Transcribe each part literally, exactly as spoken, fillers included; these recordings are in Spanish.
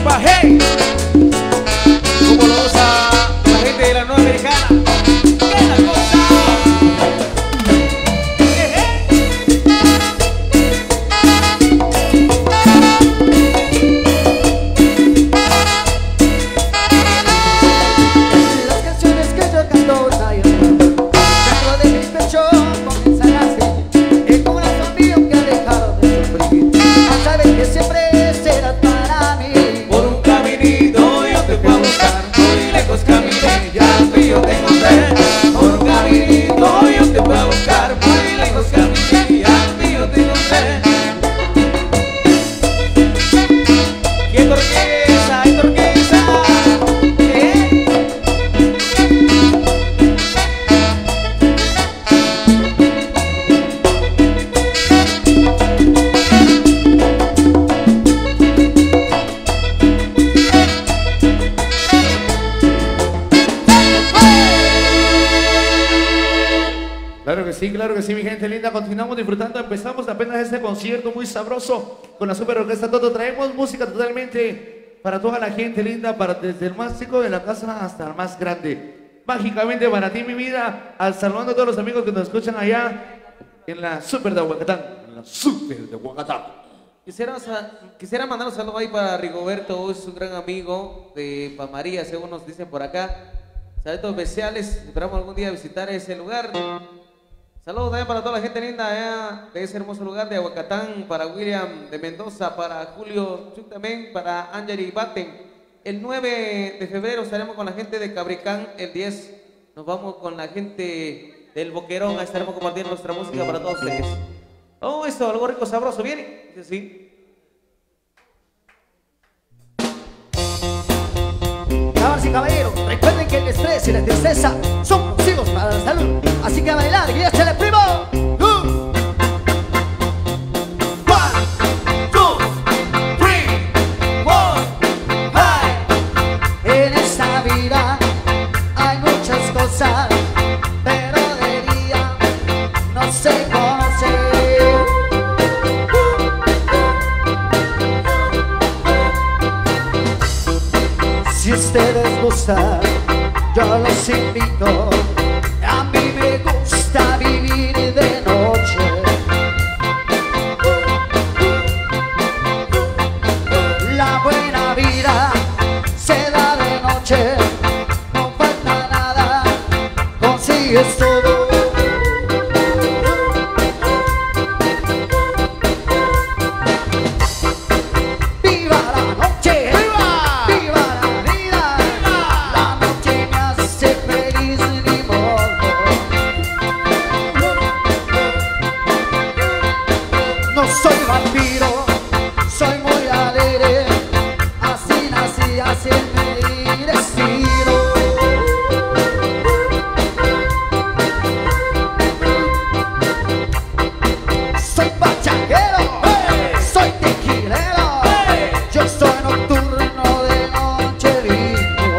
compa, hey. Como lo usa la gente de la nueva americana. ¡Qué la cosa! Eh, eh. Las canciones que yo canto dentro de mi pecho comienzan así. El corazón mío que ha dejado de sufrir. A saber que siempre serás para mí. Por un caminito yo te fui a buscar, muy lejos caminé, ya al fin yo te encontré. Por un caminito yo te fui a buscar, muy lejos caminé, ya al fin yo te encontré. ¡Qué turquesa, qué turquesa! ¿Eh? Claro que sí, claro que sí, mi gente linda. Continuamos disfrutando. Empezamos apenas este concierto muy sabroso con la Super Orquesta Toto. Traemos música totalmente para toda la gente linda, para desde el más chico de la casa hasta el más grande. Mágicamente para ti, mi vida. Al saludando a todos los amigos que nos escuchan allá en la Super de Huacatán. En la Super de Huacatán. Quisiera, quisiera mandar un saludo ahí para Rigoberto, es un gran amigo de Pamaría, según nos dicen por acá. Saludos especiales, esperamos algún día visitar ese lugar. Saludos también para toda la gente linda allá de ese hermoso lugar de Aguacatán, para William de Mendoza, para Julio Chuc también, para Angeli Baten. El nueve de febrero estaremos con la gente de Cabricán, el diez nos vamos con la gente del Boquerón, estaremos compartiendo nuestra música para todos ustedes. Oh, esto, algo rico, sabroso, ¿viene? Dice sí. Damas y caballeros, recuerden que el estrés y la tristeza son nocivos para la salud. Así que a bailar y échale, primo. Uh. One, two, three, four, five. En esta vida hay muchas cosas, pero de día no se conoce. Si ustedes gustan, yo los invito. A mí me gusta vivir de noche. La buena vida se da de noche. No falta nada, consigues todo. ¡Viva la noche! ¡Viva! ¡Viva la vida! La noche me hace feliz, ni modo. No soy vampiro, soy muy alegre. Así nací, así es mi destino. Soy pachanguero, soy tequilero. Yo soy nocturno, de noche vivo.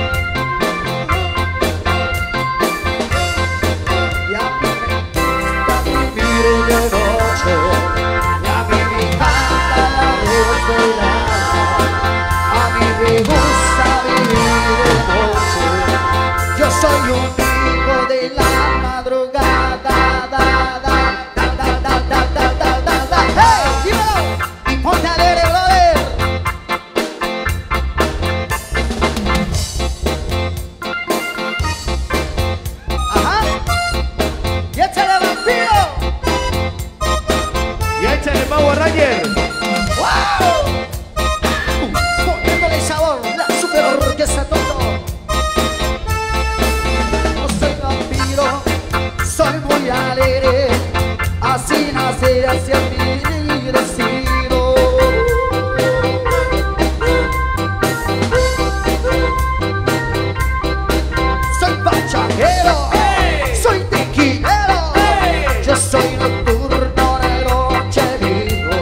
Y a mí me gusta vivir de noche. Y a mí me encanta la desvelada. A mí me gusta vivir de noche. Yo soy un hijo de la madrugada. Da, da, da, da, da, da, da, da, da, da. ¡Hey! ¡Dímelo! Y ponte alegre, brother. Ajá. Y échale vampiro. Y échale Power Ranger. ¡Wow! Poniéndole sabor, la Super Orquesta Toto. No soy vampiro, soy muy alegre. Así nací, así es mi destino. Soy pachanguero, soy tequilero. Yo soy nocturno, de noche vivo.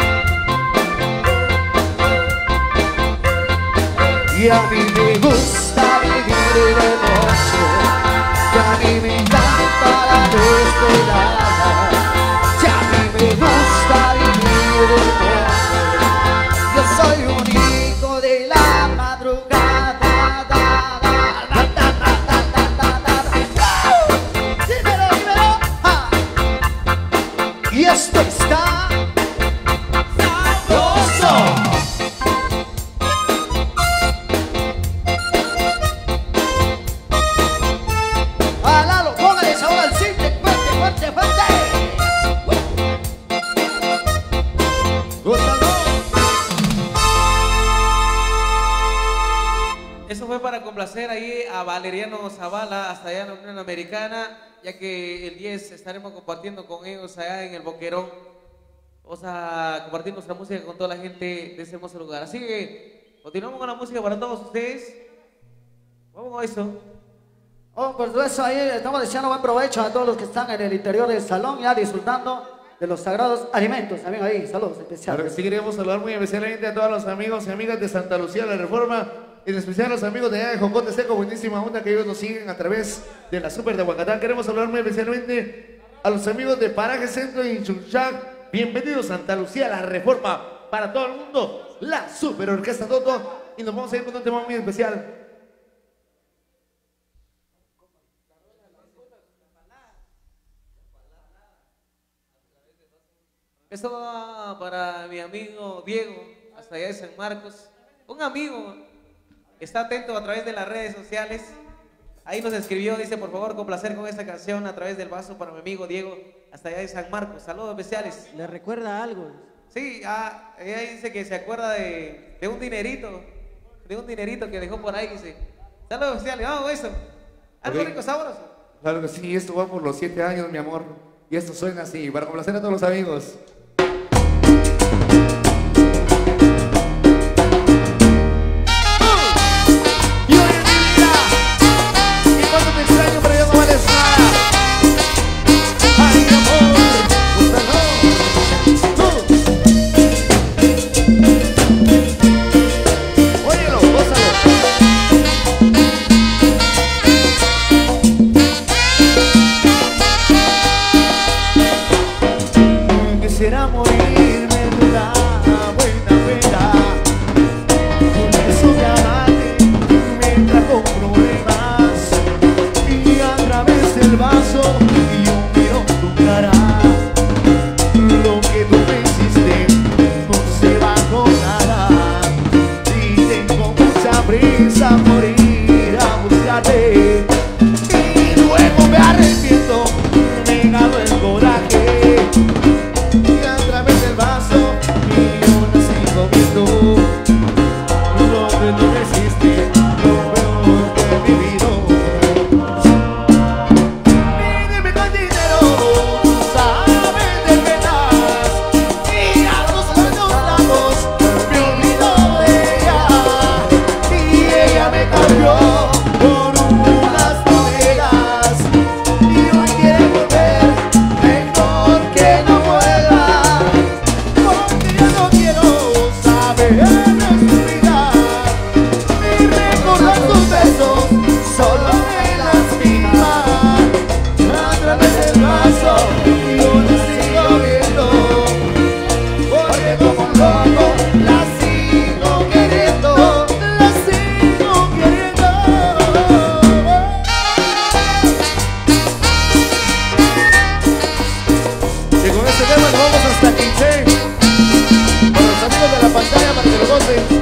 Y a mí me gusta vivir de noche. Y a mí me encanta la desvelada. Y a mí me gusta vivir de noche. Yo soy un hijo cinco de la madrugada. Da, da, da, da, da, da, da, da, da. Dímelo, dímelo. Ah. Y esto está sabroso. A Lalo, póngale sabor al simple, fuerte, fuerte, fuerte. Eso fue para complacer ahí a Valeriano Zavala hasta allá en la Unión Americana, ya que el diez estaremos compartiendo con ellos allá en el Boquerón. Vamos a compartir nuestra música con toda la gente de ese hermoso lugar. Así que continuamos con la música para todos ustedes. Vamos a eso. Oh, por eso ahí estamos deseando buen provecho a todos los que están en el interior del salón ya disfrutando de los sagrados alimentos. También ahí, saludos especiales. Claro que sí, queremos saludar muy especialmente a todos los amigos y amigas de Santa Lucía de la Reforma, en especial a los amigos de allá de Jocote Seco, buenísima onda que ellos nos siguen a través de la Super de Huacatán. Queremos saludar muy especialmente a los amigos de Paraje Centro y Chunchac. Bienvenidos Santa Lucía la Reforma, para todo el mundo, la Super Orquesta Toto. Y nos vamos a ir con un tema muy especial. Esto va para mi amigo Diego, hasta allá de San Marcos. Un amigo que está atento a través de las redes sociales. Ahí nos escribió, dice, por favor, complacer con esta canción a través del vaso para mi amigo Diego, hasta allá de San Marcos. Saludos especiales. ¿Le recuerda algo? Sí, ah, ella dice que se acuerda de, de un dinerito, de un dinerito que dejó por ahí, dice. Saludos especiales, vamos, eso. Algo Okay. rico, sabroso. Claro que sí, esto va por los siete años, mi amor. Y esto suena así, para complacer a todos los amigos. Y hoy en mi vida, y cuando te extraño, pero ya no vales nada. Ay, mi amor, gózalo. Óyelo, gózalo. Quisiera morirme de una buena pena, porque eso de amarte me trajo problemas. Y a través del vaso yo miro tu cara. Lo que tú me hiciste no se va con nada. Y tengo mucha prisa por ir a buscarte. Y luego me arrepiento, me gano el coraje. Y a través del vaso y yo la sigo viendo. Lo que no me hiciste, lo peor que he vivido. Pídeme con dinero, sabes de penas. Y a los años largos me olvido de ella. Y ella me cambió por unas monedas. Y hoy quiere volver, mejor que no vuelva. Porque yo no quiero saber de su vida, ni recordar sus besos, solo me lastima. A través del vaso yo la sigo viendo, porque como un loco la sigo queriendo, la sigo queriendo. Y con este tema nos vamos hasta quince. Para los amigos de la pantalla, para que lo gocen.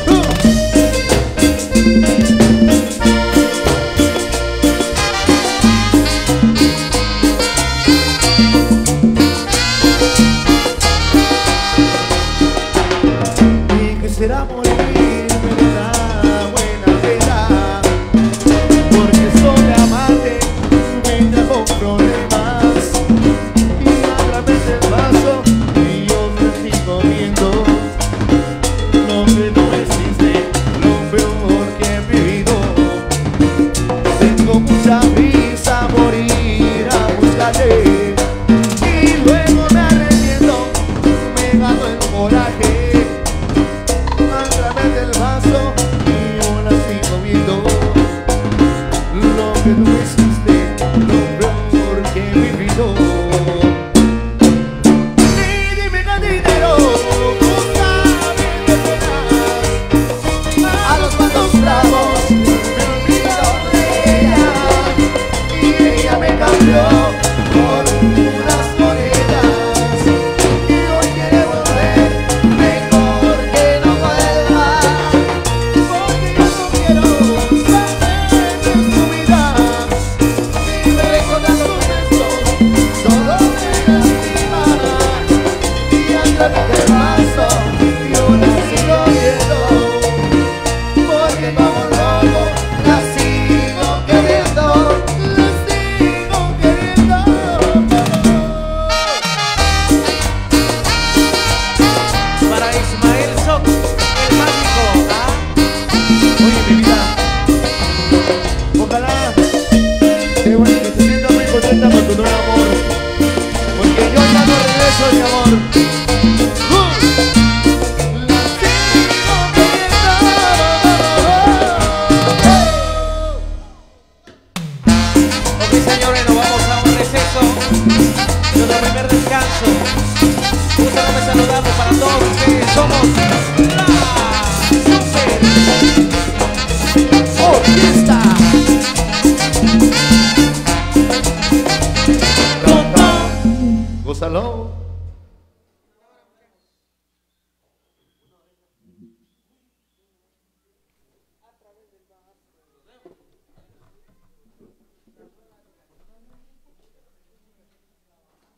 Y quisiera morirme de una buena pena, porque eso de amarte me trajo problemas. Y a través del vaso y yo me sigo viendo. Lo que no existe, lo peor que he vivido. Tengo mucha prisa por ir a buscarte. Y luego me arrepiento, me gano el coraje. A través del vaso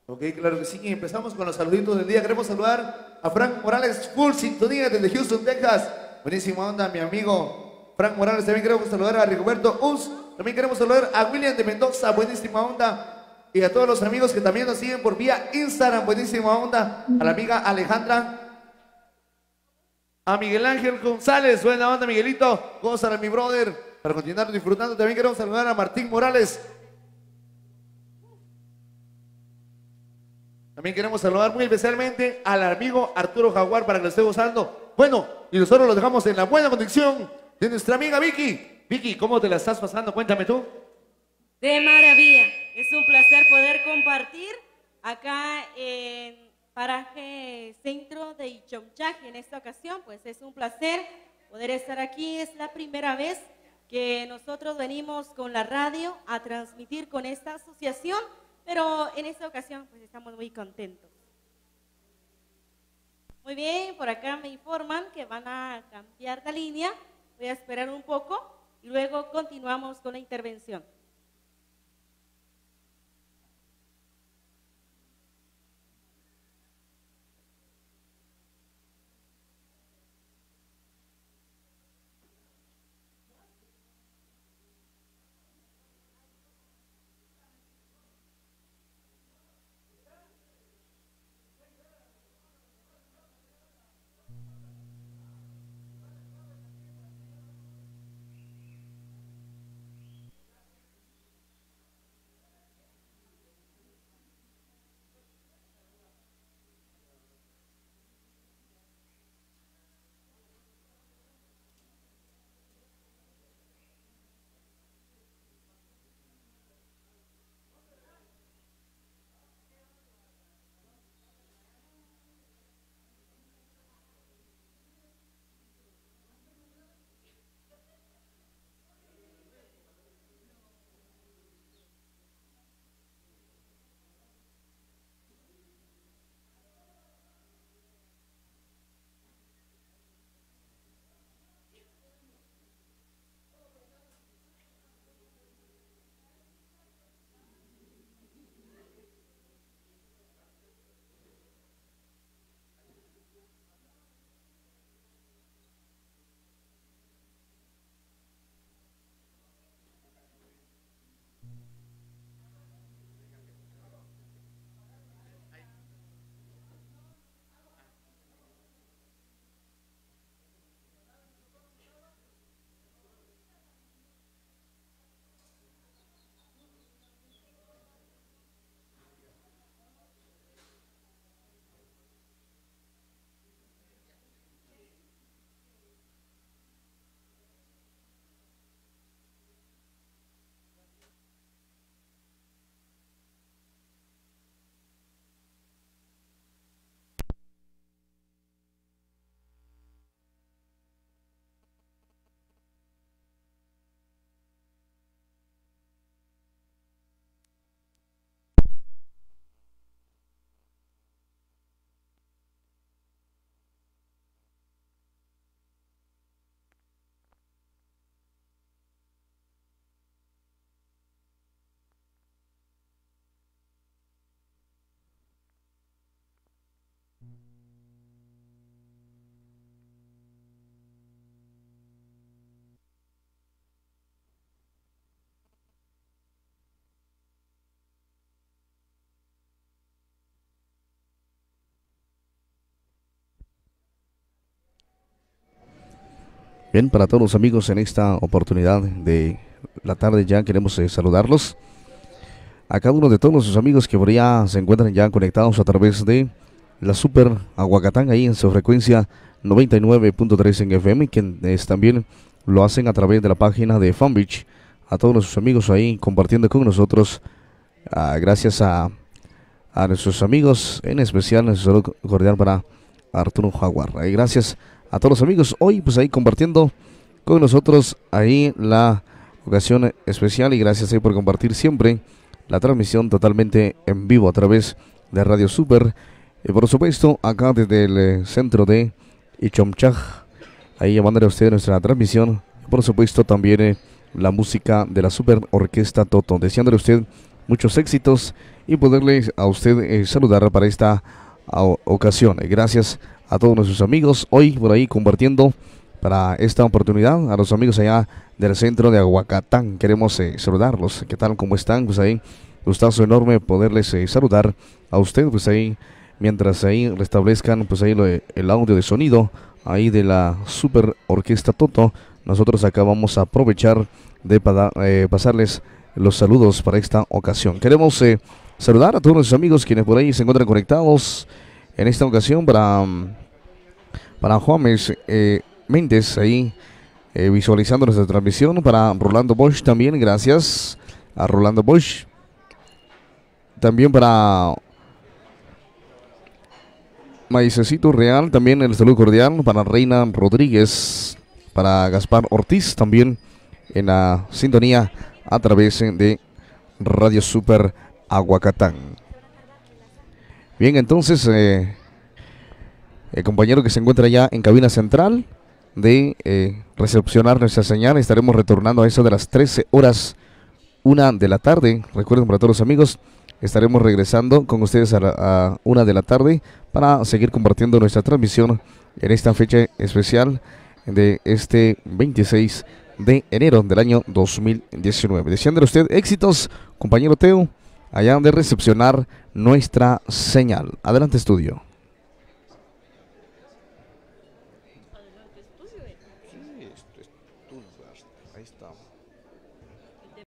Ok, claro que sí. Y empezamos con los saluditos del día. Queremos saludar a Frank Morales, full sintonía desde Houston, Texas. Buenísima onda, mi amigo Frank Morales. También queremos saludar a Rigoberto Uz. También queremos saludar a William de Mendoza. Buenísima onda. Y a todos los amigos que también nos siguen por vía Instagram. Buenísima onda. A la amiga Alejandra. A Miguel Ángel González. Buena onda, Miguelito. Gózala, mi brother. Para continuar disfrutando, también queremos saludar a Martín Morales. También queremos saludar muy especialmente al amigo Arturo Jaguar para que lo esté gozando. Bueno, y nosotros lo dejamos en la buena condición de nuestra amiga Vicky. Vicky, ¿cómo te la estás pasando? Cuéntame tú. De maravilla. Es un placer poder compartir acá en Paraje Centro de Ichomchac. En esta ocasión, pues es un placer poder estar aquí. Es la primera vez que nosotros venimos con la radio a transmitir con esta asociación. Pero en esta ocasión pues estamos muy contentos. Muy bien, por acá me informan que van a cambiar la línea. Voy a esperar un poco y luego continuamos con la intervención. Bien, para todos los amigos en esta oportunidad de la tarde ya queremos eh, saludarlos. A cada uno de todos nuestros amigos que por allá se encuentran ya conectados a través de la Super Aguacatán, ahí en su frecuencia noventa y nueve punto tres en F M, quienes también lo hacen a través de la página de Fanbeach. A todos nuestros amigos ahí compartiendo con nosotros, uh, gracias a, a nuestros amigos, en especial nuestro saludo cordial para Arturo Jaguar. Eh, gracias a todos los amigos hoy pues ahí compartiendo con nosotros ahí la ocasión especial, y gracias ahí por compartir siempre la transmisión totalmente en vivo a través de Radio Super. Y por supuesto acá desde el eh, centro de Ichomchac, ahí llamándole a usted nuestra transmisión. Por supuesto también eh, la música de la Super Orquesta Toto, deseándole a usted muchos éxitos y poderle a usted eh, saludar para esta o- ocasión. Eh, Gracias a todos nuestros amigos hoy por ahí compartiendo para esta oportunidad. A los amigos allá del centro de Aguacatán queremos eh, saludarlos. ¿Qué tal? ¿Cómo están? Pues ahí gustazo enorme poderles eh, saludar a usted, pues ahí mientras ahí restablezcan pues ahí lo de- el audio de sonido ahí de la Super Orquesta Toto. Nosotros acá vamos a aprovechar de pada- eh, pasarles los saludos para esta ocasión. Queremos eh, saludar a todos nuestros amigos quienes por ahí se encuentran conectados en esta ocasión para, mm, para Juanes eh, Méndez ahí eh, visualizando nuestra transmisión, para Rolando Bosch también, gracias a Rolando Bosch. También para Maicecito Real, también el saludo cordial para Reina Rodríguez, para Gaspar Ortiz, también en la sintonía a través de Radio Super Aguacatán. Bien, entonces, eh, el compañero que se encuentra ya en cabina central de eh, recepcionar nuestra señal, estaremos retornando a eso de las trece horas, una de la tarde. Recuerden para todos los amigos, estaremos regresando con ustedes a, la, a una de la tarde para seguir compartiendo nuestra transmisión en esta fecha especial de este veintiséis de enero del año dos mil diecinueve. Deseándole a usted éxitos, compañero Teo, allá de recepcionar nuestra señal. Adelante, estudio.